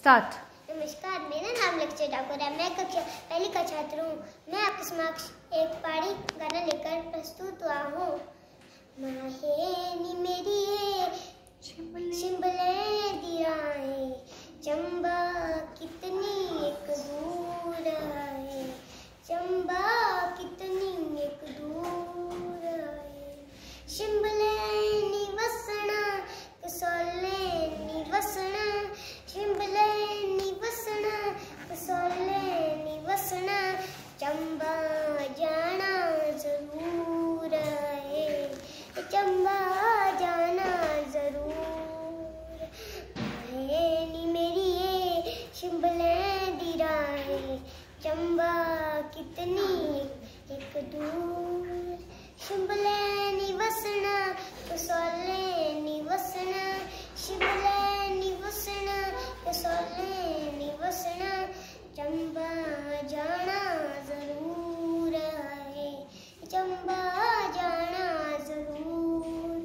Start. नमस्कार, मेरा नाम लक्ष्य ठाकुर है। मैं पहली का छात्र हूँ। मैं आपके समक्ष एक पहाड़ी गाना लेकर प्रस्तुत हुआ हूँ। माहेनी मेरी शिमले दिराए, चंबा कितनी एक दूर है, चंबा कितनी एक दूर है। शिमले निवसना कसोले निवसना, शिमले निवसना कसोले निवसना, चंबा जाना जरूर है, चंबा जाना जरूर। माहेनी मेरी ये शिमले दिराए, चंबा कितनी एक दूर। शिमले निवसना कसोले निवसना, शिमले निवसना कसोले निवसना, चंबा जाना जरूर है, चंबा जाना जरूर।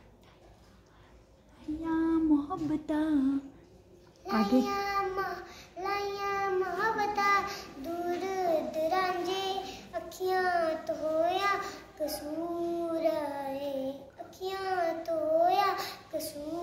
या मोहब्बता आगे लाया मोहब्बता दूर दरांजे, अखियां तो होया कसूर है, अखियां तो होया कसूर।